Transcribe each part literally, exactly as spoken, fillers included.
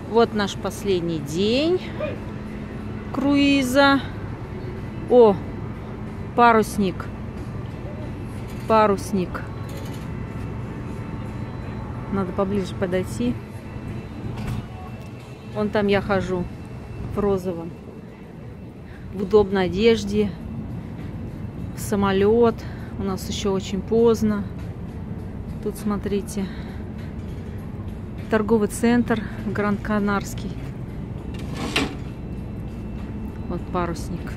Вот наш последний день круиза. О, парусник. Парусник. Надо поближе подойти. Вон там я хожу в розовом. В удобной одежде. В самолет. У нас еще очень поздно. Тут смотрите. Торговый центр Гранд-Канарский. Вот парусник.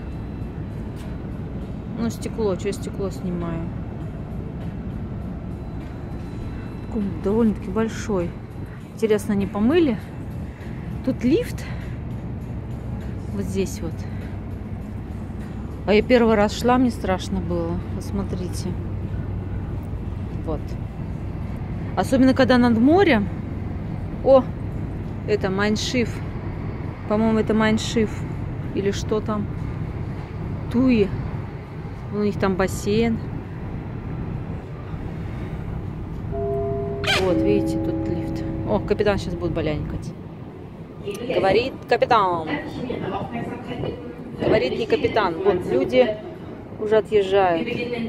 Ну, стекло. Что я стекло снимаю? Довольно-таки большой. Интересно, не помыли? Тут лифт. Вот здесь вот. А я первый раз шла, мне страшно было. Посмотрите. Вот. Особенно, когда над морем. О, это Майншиф. По-моему, это Майншиф. Или что там? Туи. У них там бассейн. Вот, видите, тут лифт. О, капитан сейчас будет балянькать. Говорит капитан. Говорит не капитан. Вот, люди уже отъезжают.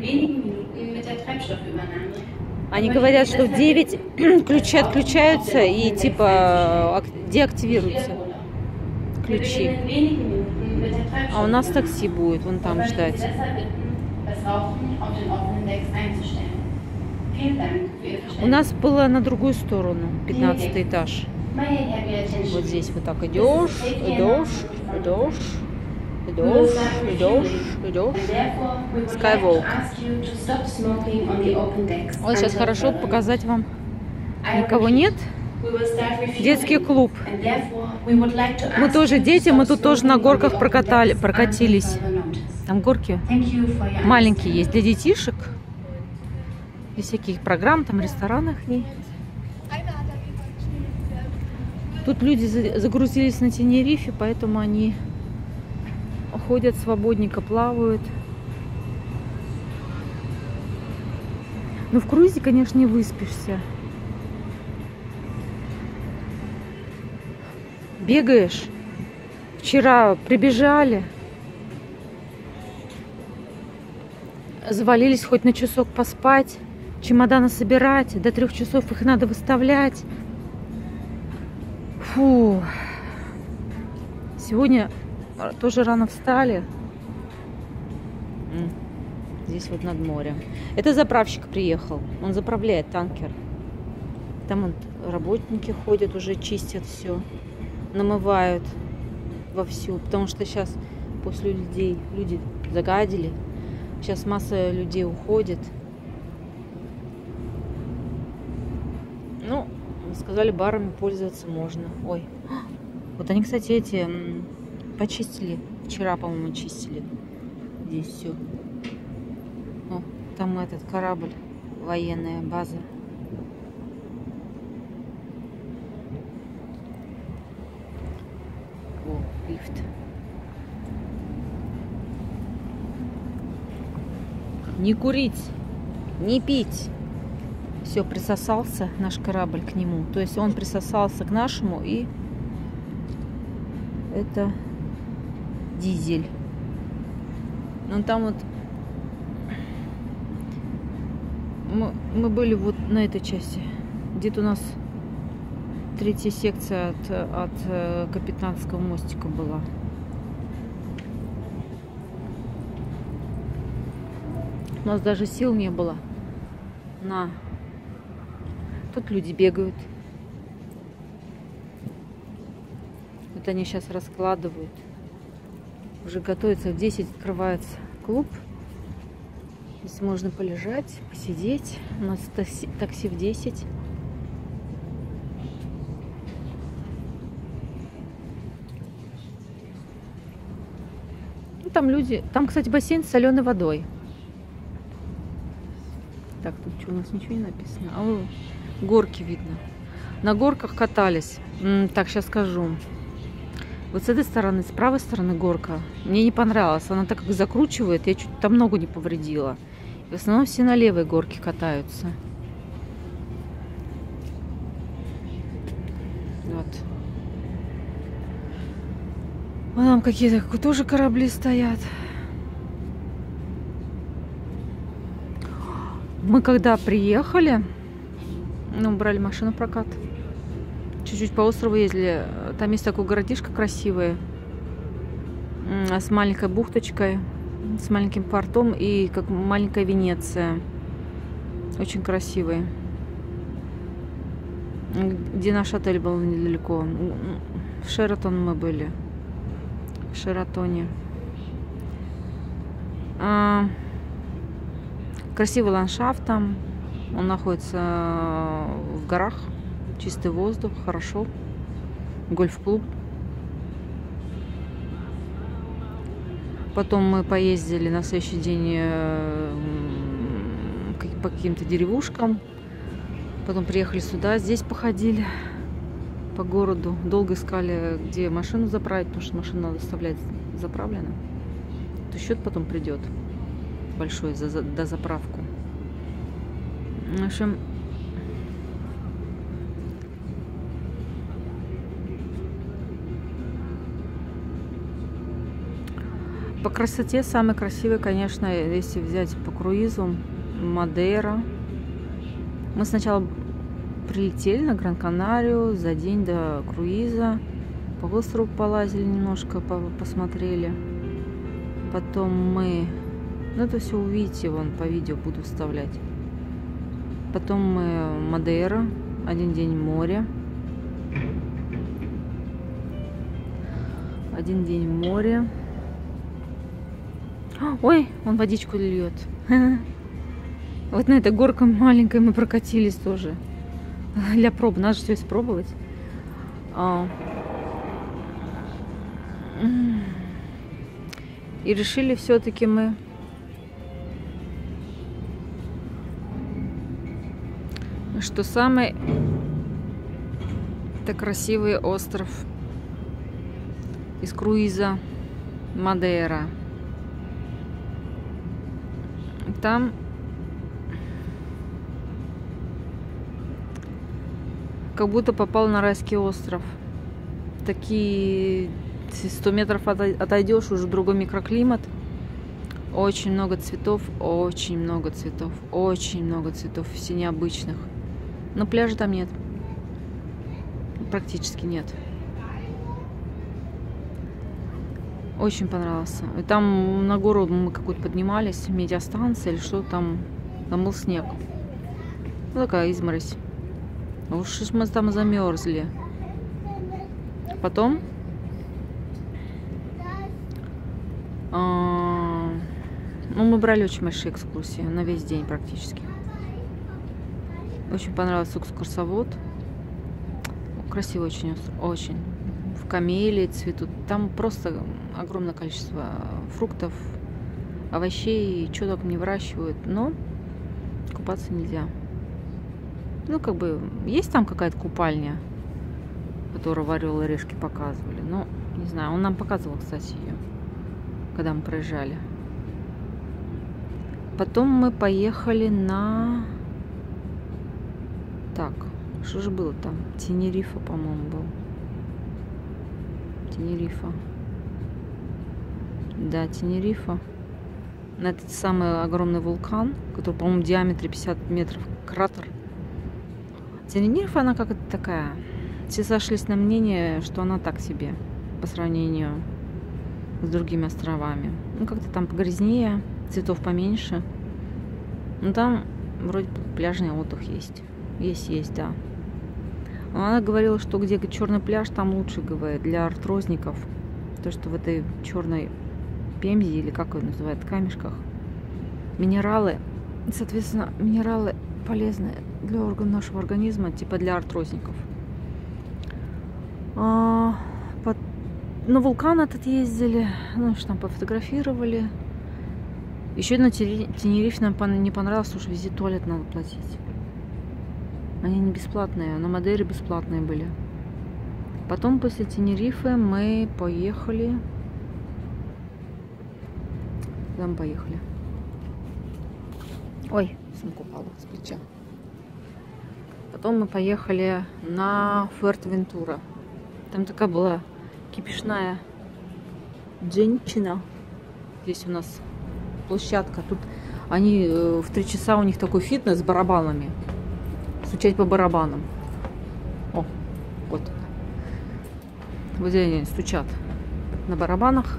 Они говорят, что в девять ключи отключаются и типа деактивируются ключи. А у нас такси будет вон там ждать. У нас было на другую сторону, пятнадцатый этаж. Вот здесь вот так идешь, идешь, идешь, идешь, идешь, идешь. Skywalk. Вот сейчас хорошо показать вам. Никого нет. Детский клуб. Мы тоже дети, мы тут тоже на горках прокатали, прокатились. Там горки маленькие есть для детишек. И всяких программ, там ресторанах есть. Тут люди загрузились на Тенерифе, поэтому они ходят свободненько, плавают. Но в круизе, конечно, не выспишься. Бегаешь. Вчера прибежали. Завалились хоть на часок поспать. Чемоданы собирать. До трех часов их надо выставлять. Фу. Сегодня тоже рано встали. Здесь вот над морем. Это заправщик приехал. Он заправляет танкер. Там вот работники ходят, уже чистят все. Намывают вовсю. Потому что сейчас после людей люди загадили. Сейчас масса людей уходит. Ну, сказали, барами пользоваться можно. Ой. Вот они, кстати, эти почистили. Вчера, по-моему, чистили. Здесь все. О, там этот корабль. Военная база. О, лифт. Не курить, не пить. Все, присосался наш корабль к нему. То есть он присосался к нашему, и это дизель. Ну там вот мы, мы были вот на этой части. Где-то у нас третья секция от, от капитанского мостика была. У нас даже сил не было на... Тут люди бегают. Вот они сейчас раскладывают. Уже готовится. В десять открывается клуб. Здесь можно полежать, посидеть. У нас такси, такси в десять. Ну, там люди... Там, кстати, бассейн с соленой водой. Так, тут что, у нас ничего не написано? А, о, горки видно. На горках катались. М, так, сейчас скажу. Вот с этой стороны, с правой стороны горка. Мне не понравилась. Она так как закручивает, я чуть там ногу не повредила. И в основном все на левой горке катаются. Вот. А там какие-то тоже корабли стоят. Мы когда приехали, ну, брали машину в прокат, чуть-чуть по острову ездили. Там есть такой городишко красивый, с маленькой бухточкой, с маленьким портом и как маленькая Венеция. Очень красивый. Где наш отель был недалеко. В Шератон мы были. В Шератоне. А, красивый ландшафт там. Он находится в горах. Чистый воздух, хорошо. Гольф-клуб. Потом мы поездили на следующий день по каким-то деревушкам. Потом приехали сюда, здесь походили по городу. Долго искали, где машину заправить, потому что машину надо оставлять заправленной. То счет потом придет большой за, за дозаправку. В общем, по красоте самый красивый, конечно, если взять по круизу, Мадейра. Мы сначала прилетели на Гран-Канарию за день до круиза. По острову полазили немножко, посмотрели. Потом мы... Ну, это все увидите, вон по видео буду вставлять. Потом мы Мадейра. Один день море. Один день море. Ой, он водичку льет. Вот на этой горке маленькой мы прокатились тоже. Для проб. Надо же все испробовать. И решили все-таки мы что самый это красивый остров из круиза Мадейра. Там как будто попал на райский остров. Такие сто метров отойдешь, уже другой микроклимат. Очень много цветов, очень много цветов, очень много цветов, все необычных. Но пляжа там нет. Практически нет. Очень понравился. И там на гору мы какую-то поднимались, медиастанция или что там. Там был снег. Ну, такая изморозь. Уж мы там замерзли. Потом а, ну, мы брали очень большие экскурсии на весь день практически. Очень понравился экскурсовод. Красиво очень, очень. В камелии цветут. Там просто огромное количество фруктов, овощей, что только не выращивают. Но купаться нельзя. Ну, как бы, есть там какая-то купальня, которую в Орел и Решке показывали. Ну, не знаю, он нам показывал, кстати, ее, когда мы проезжали. Потом мы поехали на... Так, что же было там? Тенерифа, по-моему, был. Тенерифа. Да, Тенерифа. На этот самый огромный вулкан, который, по-моему, в диаметре пятьдесят метров, кратер. Тенерифа, она как-то такая... Все сошлись на мнение, что она так себе по сравнению с другими островами. Ну, как-то там погрязнее, цветов поменьше. Но там вроде пляжный отдых есть. Есть, есть, да. Но она говорила, что где черный пляж, там лучше, говорит, для артрозников. То, что в этой черной пемзе, или как ее называют, камешках, минералы, соответственно, минералы полезны для органов нашего организма, типа для артрозников. А, под... На вулкан этот ездили, ну, что там пофотографировали. Еще на Тенерифе нам не понравилось, потому что везде туалет надо платить. Они не бесплатные, на Мадейре бесплатные были. Потом после Тенерифе мы поехали. Куда мы поехали? Ой, сумку упала с плеча. Потом мы поехали на Фуэртевентура. Там такая была кипишная Дженчина. Здесь у нас площадка. Тут они в три часа, у них такой фитнес с барабанами. Стучать по барабанам. О, вот. Вот здесь они стучат на барабанах.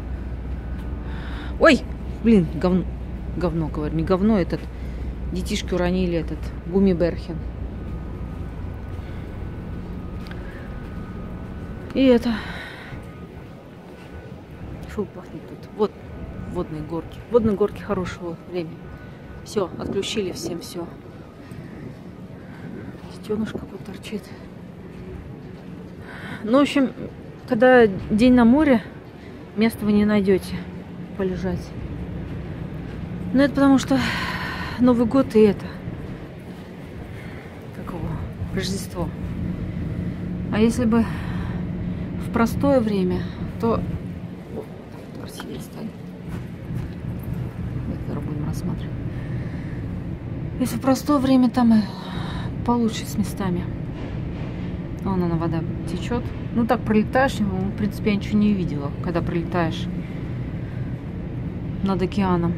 Ой, блин, говно. Говно, говорю, не говно, этот. Детишки уронили этот гуммиберхен. И это. Фу, пахнет тут. Вот водные горки. Водные горки хорошего времени. Все, отключили всем все. Детенышка тут торчит. Ну, в общем, когда день на море, места вы не найдете полежать. Ну, это потому что Новый год и это. Какого? Рождество. А если бы в простое время, то... О, красивее станет. Это будем рассматривать. Если в простое время, там и получше с местами. Вон она, вода течет. Ну так пролетаешь, в принципе, я ничего не видела, когда пролетаешь над океаном.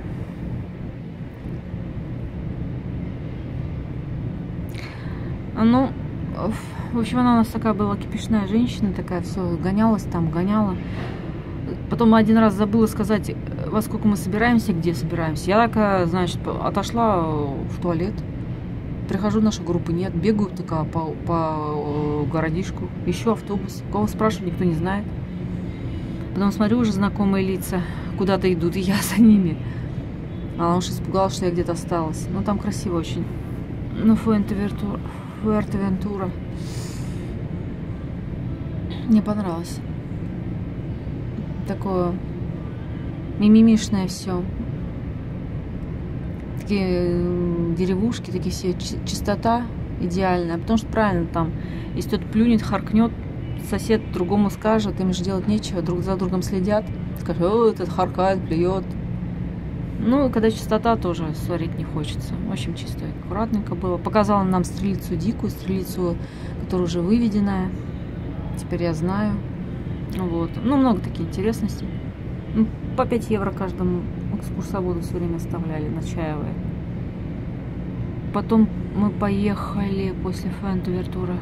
Ну, в общем, она у нас такая была кипишная женщина, такая, все гонялась там, гоняла. Потом один раз забыла сказать, во сколько мы собираемся, где собираемся. Я такая, значит, отошла в туалет. Прихожу, нашей группы нет, бегаю такая по, по городишку, ищу автобус. Кого спрашивать, никто не знает. Потом смотрю, уже знакомые лица куда-то идут, и я за ними. А она уж испугалась, что я где-то осталась. Ну, там красиво очень. Ну, Фуэртевентура. Фуэртевентура. Мне понравилось. Такое мимимишное все. Такие деревушки, такие все, чистота идеальная. Потому что правильно там, если кто-то плюнет, харкнет, сосед другому скажет, им же делать нечего, друг за другом следят. Скажут, о, этот харкает, плюет. Ну, когда чистота, тоже ссорить не хочется. Очень чисто, аккуратненько было. Показала нам стрелицу дикую, стрелицу, которая уже выведенная. Теперь я знаю. Вот. Ну, много таких интересностей. Ну, по пять евро каждому экскурсоводу все время оставляли на чаевые. Потом мы поехали после Фуэртевентуры.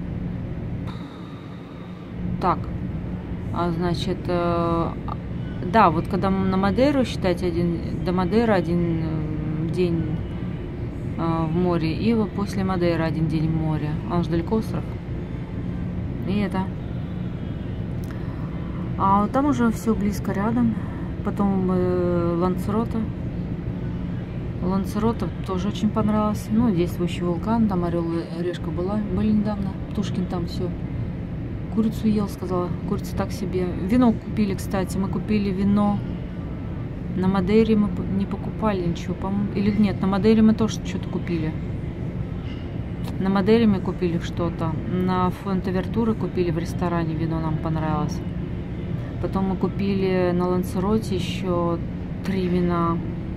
Так. А, значит, э, да, вот когда мы на Мадейру, считайте, один, до Мадейры один день э, в море, и вот после Мадейры один день в море. Он же далеко остров. И это. А там уже все близко рядом. Потом э, Лансероте. Лансероте тоже очень понравилось. Ну, действующий вулкан, там орел и решка была, были недавно. Птушкин там все. Курицу ел, сказала. Курица так себе. Вино купили, кстати. Мы купили вино. На Мадейре мы не покупали ничего, по-моему. Или нет, на Мадейре мы тоже что-то купили. На Мадейре мы купили что-то. На Фуэртевентуре купили в ресторане вино, нам понравилось. Потом мы купили на Лансероте еще три вина.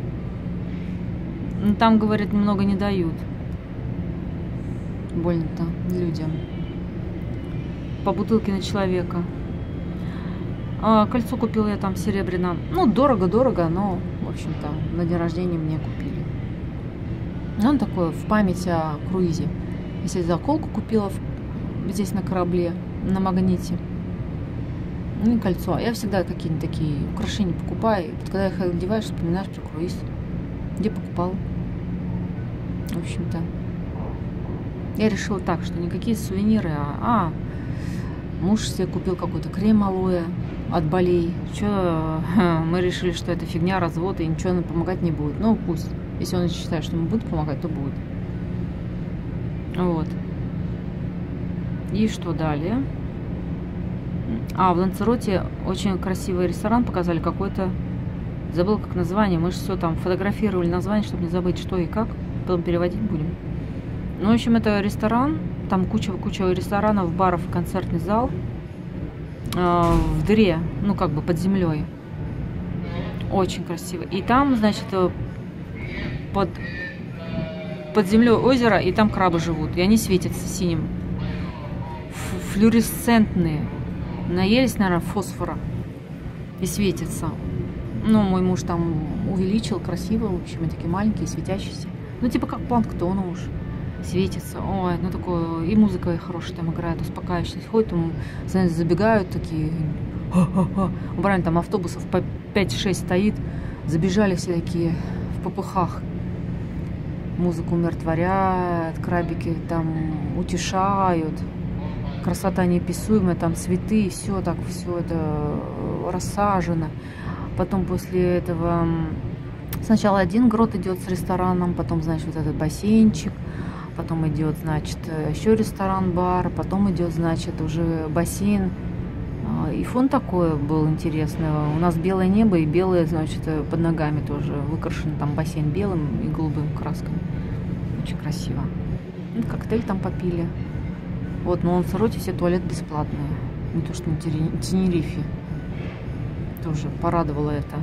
Ну, там, говорят, много не дают. Больно-то людям. По бутылке на человека. А, кольцо купила я там серебряное. Ну, дорого-дорого, но, в общем-то, на день рождения мне купили. Он такой в память о круизе. Если заколку купила здесь на корабле, на магните. Ну и кольцо. Я всегда какие-нибудь такие украшения покупаю. И когда их одеваешь, вспоминаешь про круиз. Где покупал. В общем-то. Я решила так, что никакие сувениры, а, а муж себе купил какой-то крем алоэ от болей. Че, мы решили, что это фигня, развод, и ничего нам помогать не будет. Ну, пусть. Если он считает, что ему будет помогать, то будет. Вот. И что далее? А, в Лансероте очень красивый ресторан показали, какой-то, забыл как название, мы же все там фотографировали название, чтобы не забыть, что и как, потом переводить будем. Ну, в общем, это ресторан, там куча-куча ресторанов, баров, концертный зал э, в дыре, ну, как бы под землей. Очень красиво. И там, значит, под, под землей озеро, и там крабы живут, и они светятся синим. Флюоресцентные. Наелись, наверное, фосфора. и светится. Ну, мой муж там увеличил, красиво, в общем, и такие маленькие, светящиеся. Ну, типа как планктон уж. Светится. Ой, ну такое. И музыка хорошая там играет, успокаивающая. Ходят, там, знаете, забегают такие. Убрали там автобусов по пять-шесть стоит. Забежали все такие в попыхах. Музыку умиротворяют, крабики там утешают. Красота неописуемая, там цветы, все так, все это рассажено. Потом после этого сначала один грот идет с рестораном, потом, значит, вот этот бассейнчик, потом идет, значит, еще ресторан-бар, потом идет, значит, уже бассейн. И фон такой был интересный. У нас белое небо и белое, значит, под ногами тоже выкрашен там бассейн белым и голубым красками. Очень красиво. Ну, коктейль там попили. Вот, на Лансароте все туалеты бесплатные. Не то, что на Тенерифе. Тоже порадовало это.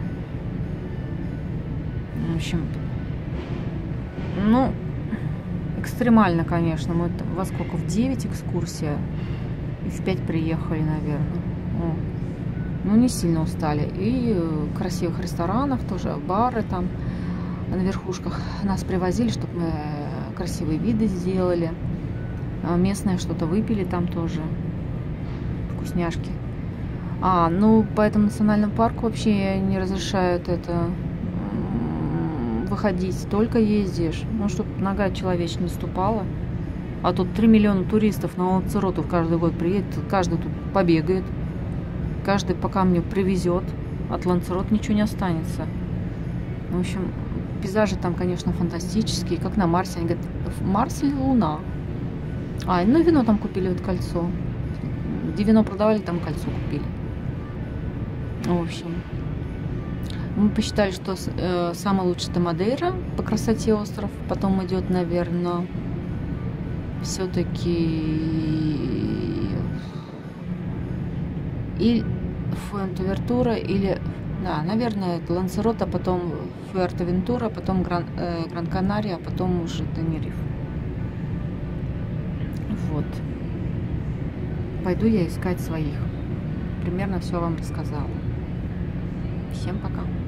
В общем, ну, экстремально, конечно. Мы во сколько? В девять экскурсия. И в пять приехали, наверное. О. Ну, не сильно устали. И красивых ресторанов тоже, бары там на верхушках. Нас привозили, чтобы мы красивые виды сделали. Местное что-то выпили там тоже. Вкусняшки. А, ну, по этому национальному парку вообще не разрешают это выходить. Только ездишь. Ну, чтобы нога человеческая не ступала. А тут три миллиона туристов на Лансароту каждый год приедет. Каждый тут побегает. Каждый по камню привезет. От Лансарота ничего не останется. В общем, пейзажи там, конечно, фантастические. Как на Марсе. Они говорят, Марс или Луна? А, ну вино там купили, вот кольцо. Где вино продавали, там кольцо купили. В общем, мы посчитали, что э, самый лучший это Мадейра по красоте остров. Потом идет, наверное, все-таки и Фуэнтевертура, или, да, наверное, это Лансарот, а потом Фуэртевентура, потом Гран, э, Гран-Канария, а потом уже Тенериф. Вот. Пойду я искать своих. Примерно все вам рассказала. Всем пока.